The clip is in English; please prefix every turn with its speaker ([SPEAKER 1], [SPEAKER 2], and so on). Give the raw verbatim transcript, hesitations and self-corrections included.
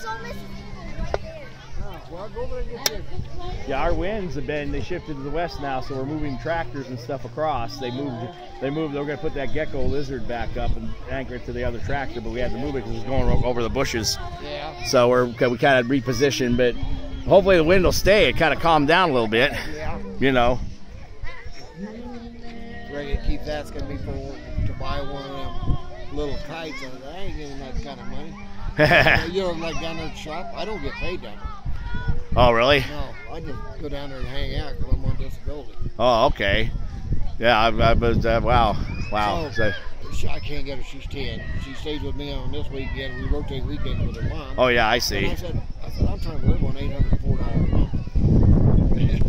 [SPEAKER 1] saw Missus England right there.
[SPEAKER 2] Oh, well, go over and get this.
[SPEAKER 3] Yeah, our winds have been, they shifted to the west now, so we're moving tractors and stuff across. They moved, they moved, they were going to put that gecko lizard back up and anchor it to the other tractor, but we had to move it because it was going over the bushes.
[SPEAKER 2] Yeah.
[SPEAKER 3] So we're, we kind of repositioned, but hopefully the wind will stay. It kind of calmed down a little bit,
[SPEAKER 2] Yeah.
[SPEAKER 3] you know.
[SPEAKER 2] Ready to keep that's going to be for to buy one of them little kites. I ain't getting that kind of money. You know, like down there at the shop, I don't get paid down there.
[SPEAKER 3] Oh, really?
[SPEAKER 2] No, I just go down there and hang out because I'm on disability.
[SPEAKER 3] Oh, okay. Yeah, I, I was, uh, wow. Wow.
[SPEAKER 2] So,
[SPEAKER 3] So,
[SPEAKER 2] I can't get her. She's ten. She stays with me on this weekend. We rotate weekends with her mom.
[SPEAKER 3] oh, yeah, I
[SPEAKER 2] And
[SPEAKER 3] see.
[SPEAKER 2] I said, I said, I'm trying to live on eight hundred four dollars a month.